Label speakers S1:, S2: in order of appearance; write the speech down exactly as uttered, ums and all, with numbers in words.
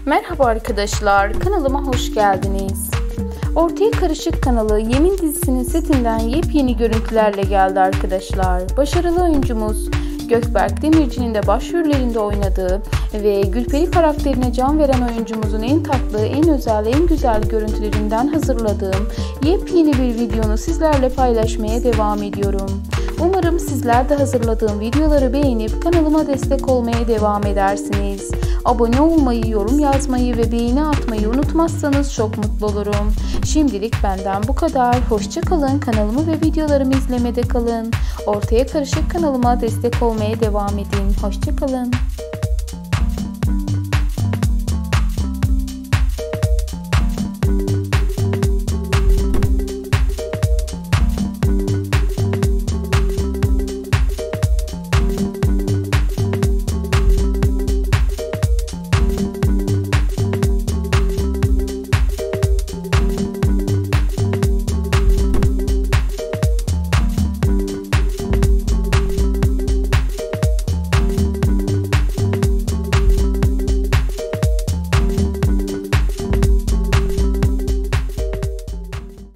S1: Merhaba arkadaşlar, kanalıma hoş geldiniz. Ortaya Karışık kanalı Yemin dizisinin setinden yepyeni görüntülerle geldi arkadaşlar. Başarılı oyuncumuz Gökberk Demirci'nin de başrollerinde oynadığı ve Gülperi karakterine can veren oyuncumuzun en tatlı, en özel, en güzel görüntülerinden hazırladığım yepyeni bir videonu sizlerle paylaşmaya devam ediyorum. Umarım sizler de hazırladığım videoları beğenip kanalıma destek olmaya devam edersiniz. Abone olmayı, yorum yazmayı ve beğeni atmayı unutmazsanız çok mutlu olurum. Şimdilik benden bu kadar. Hoşça kalın. Kanalımı ve videolarımı izlemede kalın. Ortaya Karışık kanalıma destek olmaya devam edin. Hoşça kalın.